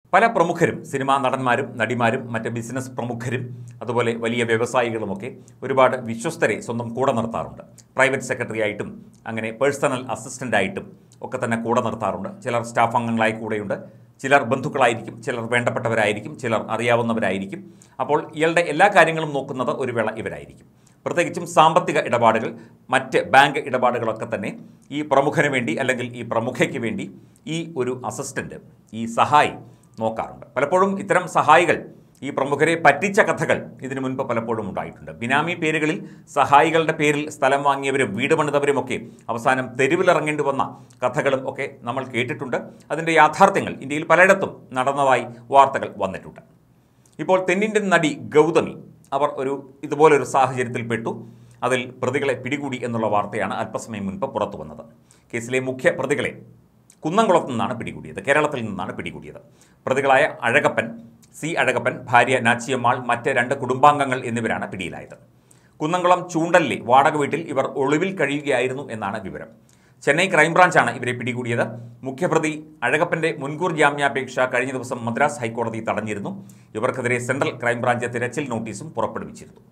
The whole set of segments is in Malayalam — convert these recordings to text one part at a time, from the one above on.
പല പ്രമുഖരും സിനിമാ നടന്മാരും നടിമാരും മറ്റ് ബിസിനസ് പ്രമുഖരും അതുപോലെ വലിയ വ്യവസായികളുമൊക്കെ ഒരുപാട് വിശ്വസ്തരെ സ്വന്തം കൂടെ നിർത്താറുണ്ട്. പ്രൈവറ്റ് സെക്രട്ടറി ആയിട്ടും അങ്ങനെ പേഴ്സണൽ അസിസ്റ്റൻ്റായിട്ടും ഒക്കെ തന്നെ കൂടെ നിർത്താറുണ്ട്. ചിലർ സ്റ്റാഫ് അംഗങ്ങളായി കൂടെയുണ്ട്, ചിലർ ബന്ധുക്കളായിരിക്കും, ചിലർ വേണ്ടപ്പെട്ടവരായിരിക്കും, ചിലർ അറിയാവുന്നവരായിരിക്കും. അപ്പോൾ ഇയാളുടെ എല്ലാ കാര്യങ്ങളും നോക്കുന്നത് ഒരു വേള ഇവരായിരിക്കും. പ്രത്യേകിച്ചും സാമ്പത്തിക ഇടപാടുകൾ, മറ്റ് ബാങ്ക് ഇടപാടുകളൊക്കെ തന്നെ ഈ പ്രമുഖന് വേണ്ടി അല്ലെങ്കിൽ ഈ പ്രമുഖയ്ക്ക് വേണ്ടി ഈ ഒരു അസിസ്റ്റൻ്റ്, ഈ സഹായി നോക്കാറുണ്ട്. പലപ്പോഴും ഇത്തരം സഹായികൾ ഈ പ്രമുഖരെ പറ്റിച്ച കഥകൾ ഇതിനു മുൻപ് പലപ്പോഴും ഉണ്ടായിട്ടുണ്ട്. ബിനാമി പേരുകളിൽ സഹായികളുടെ പേരിൽ സ്ഥലം വാങ്ങിയവരും വീട് പണിതവരുമൊക്കെ അവസാനം തെരുവിലിറങ്ങേണ്ടി വന്ന കഥകളും ഒക്കെ നമ്മൾ കേട്ടിട്ടുണ്ട്. അതിൻ്റെ യാഥാർത്ഥ്യങ്ങൾ ഇന്ത്യയിൽ പലയിടത്തും നടന്നതായി വാർത്തകൾ വന്നിട്ടുണ്ട്. ഇപ്പോൾ തെന്നിന്ത്യൻ നടി ഗൗതമി അവർ ഇതുപോലൊരു സാഹചര്യത്തിൽ പെട്ടു. അതിൽ പ്രതികളെ പിടികൂടി എന്നുള്ള വാർത്തയാണ് അല്പസമയം മുൻപ് പുറത്തു വന്നത്. കേസിലെ മുഖ്യ പ്രതികളെ കുന്നംകുളത്ത് നിന്നാണ് പിടികൂടിയത്, കേരളത്തിൽ നിന്നാണ് പിടികൂടിയത്. പ്രതികളായ അഴകപ്പൻ, സി അഴകപ്പൻ, ഭാര്യ നാച്ചിയമ്മാൾ, മറ്റ് 2 കുടുംബാംഗങ്ങൾ എന്നിവരാണ് പിടിയിലായത്. കുന്നംകുളം ചൂണ്ടലിലെ വാടക വീട്ടിൽ ഇവർ ഒളിവിൽ കഴിയുകയായിരുന്നു എന്നാണ് വിവരം. ചെന്നൈ ക്രൈംബ്രാഞ്ചാണ് ഇവരെ പിടികൂടിയത്. മുഖ്യപ്രതി അഴകപ്പൻ്റെ മുൻകൂർ ജാമ്യാപേക്ഷ കഴിഞ്ഞ ദിവസം മദ്രാസ് ഹൈക്കോടതി തടഞ്ഞിരുന്നു. ഇവർക്കെതിരെ സെൻട്രൽ ക്രൈംബ്രാഞ്ച് തിരച്ചിൽ നോട്ടീസും പുറപ്പെടുവിച്ചിരുന്നു.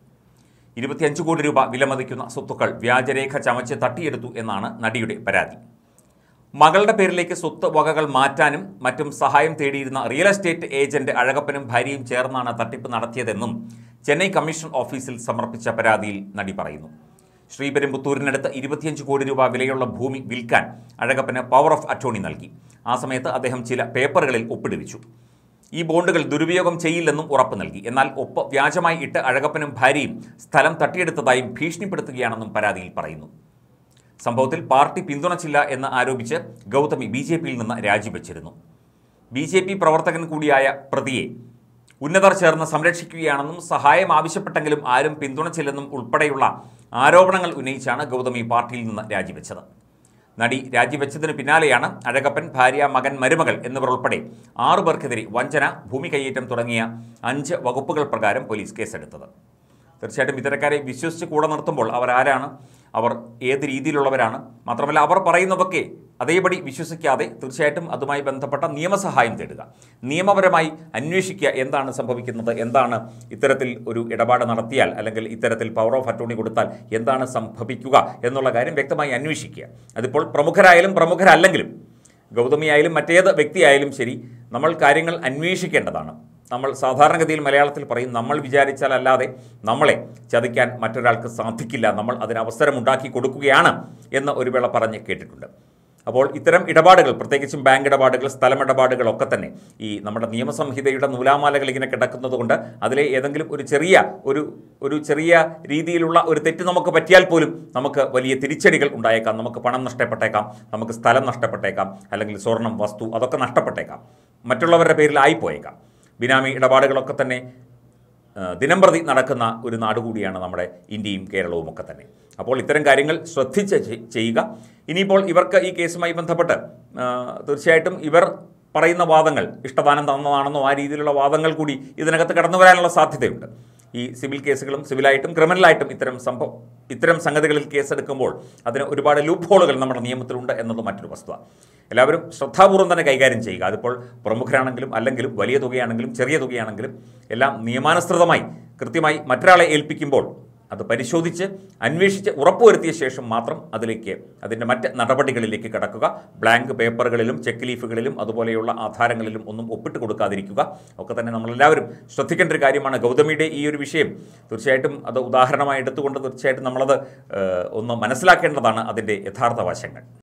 25 കോടി രൂപ വിലമതിക്കുന്ന സ്വത്തുക്കൾ വ്യാജരേഖ ചമച്ച് തട്ടിയെടുത്തു എന്നാണ് നടിയുടെ പരാതി. മകളുടെ പേരിലേക്ക് സ്വത്ത് വകകൾ മാറ്റാനും മറ്റും സഹായം തേടിയിരുന്ന റിയൽ എസ്റ്റേറ്റ് ഏജന്റ് അഴകപ്പനും ഭാര്യയും ചേർന്നാണ് തട്ടിപ്പ് നടത്തിയതെന്നും ചെന്നൈ കമ്മീഷൻ ഓഫീസിൽ സമർപ്പിച്ച പരാതിയിൽ നടി പറയുന്നു. ശ്രീപെരുമ്പുത്തൂരിനടുത്ത് 25 കോടി രൂപ വിലയുള്ള ഭൂമി വിൽക്കാൻ അഴകപ്പന് പവർ ഓഫ് അറ്റോർണി നൽകി. ആ സമയത്ത് അദ്ദേഹം ചില പേപ്പറുകളിൽ ഒപ്പിടുവിച്ചു. ഈ ബോണ്ടുകൾ ദുരുപയോഗം ചെയ്യില്ലെന്നും ഉറപ്പ് നൽകി. എന്നാൽ ഒപ്പ് വ്യാജമായി ഇട്ട് അഴകപ്പനും ഭാര്യയും സ്ഥലം തട്ടിയെടുത്തതായും ഭീഷണിപ്പെടുത്തുകയാണെന്നും പരാതിയിൽ പറയുന്നു. സംഭവത്തിൽ പാർട്ടി പിന്തുണച്ചില്ല എന്ന് ആരോപിച്ച് ഗൗതമി BJPയിൽ നിന്ന് രാജിവെച്ചിരുന്നു. BJP പ്രവർത്തകൻ കൂടിയായ പ്രതിയെ ഉന്നതർ ചേർന്ന് സംരക്ഷിക്കുകയാണെന്നും സഹായം ആവശ്യപ്പെട്ടെങ്കിലും ആരും പിന്തുണച്ചില്ലെന്നും ഉൾപ്പെടെയുള്ള ആരോപണങ്ങൾ ഉന്നയിച്ചാണ് ഗൗതമി പാർട്ടിയിൽ നിന്ന് രാജിവെച്ചത്. നടി രാജിവെച്ചതിന് പിന്നാലെയാണ് അഴകപ്പൻ, ഭാര്യ, മകൻ, മരുമകൾ എന്നിവർ ഉൾപ്പെടെ 6 പേർക്കെതിരെ വഞ്ചന, ഭൂമി കയ്യേറ്റം തുടങ്ങിയ 5 വകുപ്പുകൾ പ്രകാരം പോലീസ് കേസെടുത്തത്. തീർച്ചയായിട്ടും ഇത്തരക്കാരെ വിശ്വസിച്ച് കൂടെ നിർത്തുമ്പോൾ അവരാരാണ്, അവർ ഏത് രീതിയിലുള്ളവരാണ്, മാത്രമല്ല അവർ പറയുന്നതൊക്കെ അതേപടി വിശ്വസിക്കാതെ തീർച്ചയായിട്ടും അതുമായി ബന്ധപ്പെട്ട നിയമസഹായം തേടുക, നിയമപരമായി അന്വേഷിക്കുക, എന്താണ് സംഭവിക്കുന്നത്, എന്താണ് ഇത്തരത്തിൽ ഒരു ഇടപാട് നടത്തിയാൽ അല്ലെങ്കിൽ ഇത്തരത്തിൽ പവർ ഓഫ് അറ്റോർണി കൊടുത്താൽ എന്താണ് സംഭവിക്കുക എന്നുള്ള കാര്യം വ്യക്തമായി അന്വേഷിക്കുക. അതിപ്പോൾ പ്രമുഖരായാലും പ്രമുഖരല്ലെങ്കിലും ഗൗതമിയായാലും മറ്റേത് വ്യക്തിയായാലും ശരി, നമ്മൾ കാര്യങ്ങൾ അന്വേഷിക്കേണ്ടതാണ്. നമ്മൾ സാധാരണഗതിയിൽ മലയാളത്തിൽ പറയും, നമ്മൾ വിചാരിച്ചാൽ അല്ലാതെ നമ്മളെ ചതിക്കാൻ മറ്റൊരാൾക്ക് സാധിക്കില്ല, നമ്മൾ അതിന് അവസരമുണ്ടാക്കി കൊടുക്കുകയാണ് എന്ന് ഒരു വേള പറഞ്ഞ് കേട്ടിട്ടുണ്ട്. അപ്പോൾ ഇത്തരം ഇടപാടുകൾ, പ്രത്യേകിച്ചും ബാങ്ക് ഇടപാടുകൾ, സ്ഥലമിടപാടുകളൊക്കെ തന്നെ ഈ നമ്മുടെ നിയമസംഹിതയുടെ നൂലാമാലകൾ ഇങ്ങനെ കിടക്കുന്നത് കൊണ്ട് അതിലെ ഏതെങ്കിലും ഒരു ചെറിയ രീതിയിലുള്ള ഒരു തെറ്റ് നമുക്ക് പറ്റിയാൽ പോലും നമുക്ക് വലിയ തിരിച്ചടികൾ ഉണ്ടായേക്കാം. നമുക്ക് പണം നഷ്ടപ്പെട്ടേക്കാം, നമുക്ക് സ്ഥലം നഷ്ടപ്പെട്ടേക്കാം, അല്ലെങ്കിൽ സ്വർണം, വസ്തു അതൊക്കെ നഷ്ടപ്പെട്ടേക്കാം, മറ്റുള്ളവരുടെ പേരിൽ ആയിപ്പോയേക്കാം. ബിനാമി ഇടപാടുകളൊക്കെ തന്നെ ദിനംപ്രതി നടക്കുന്ന ഒരു നാട് കൂടിയാണ് നമ്മുടെ ഇന്ത്യയും കേരളവും ഒക്കെ തന്നെ. അപ്പോൾ ഇത്തരം കാര്യങ്ങൾ ശ്രദ്ധിച്ച് ചെയ്യുക. ഇനിയിപ്പോൾ ഇവർക്ക് ഈ കേസുമായി ബന്ധപ്പെട്ട് തീർച്ചയായിട്ടും ഇവർ പറയുന്ന വാദങ്ങൾ ഇഷ്ടദാനം തന്നതാണെന്നോ ആ രീതിയിലുള്ള വാദങ്ങൾ കൂടി ഇതിനകത്ത് കടന്നു വരാനുള്ള സാധ്യതയുണ്ട്. ഈ സിവിൽ കേസുകളും സിവിലായിട്ടും ക്രിമിനലായിട്ടും ഇത്തരം സംഗതികളിൽ കേസെടുക്കുമ്പോൾ അതിന് ഒരുപാട് ലൂപ്പ് ഹോളുകൾ നമ്മുടെ നിയമത്തിലുണ്ട് എന്നത് മറ്റൊരു വസ്തുത. എല്ലാവരും ശ്രദ്ധാപൂർവ്വം തന്നെ കൈകാര്യം ചെയ്യുക. അതിപ്പോൾ പ്രമുഖരാണെങ്കിലും അല്ലെങ്കിലും വലിയ തുകയാണെങ്കിലും ചെറിയ തുകയാണെങ്കിലും എല്ലാം നിയമാനുസൃതമായി കൃത്യമായി മറ്റൊരാളെ ഏൽപ്പിക്കുമ്പോൾ അത് പരിശോധിച്ച് അന്വേഷിച്ച് ഉറപ്പുവരുത്തിയ ശേഷം മാത്രം അതിൻ്റെ മറ്റ് നടപടികളിലേക്ക് കടക്കുക. ബ്ലാങ്ക് പേപ്പറുകളിലും ചെക്ക് ലീഫുകളിലും അതുപോലെയുള്ള ആധാരങ്ങളിലും ഒന്നും ഒപ്പിട്ട് കൊടുക്കാതിരിക്കുക ഒക്കെ തന്നെ നമ്മളെല്ലാവരും ശ്രദ്ധിക്കേണ്ട ഒരു കാര്യമാണ്. ഗൗതമിയുടെ ഈ ഒരു വിഷയം തീർച്ചയായിട്ടും അത് ഉദാഹരണമായി എടുത്തുകൊണ്ട് തീർച്ചയായിട്ടും നമ്മളത് ഒന്ന് മനസ്സിലാക്കേണ്ടതാണ് അതിൻ്റെ യഥാർത്ഥ വശങ്ങൾ.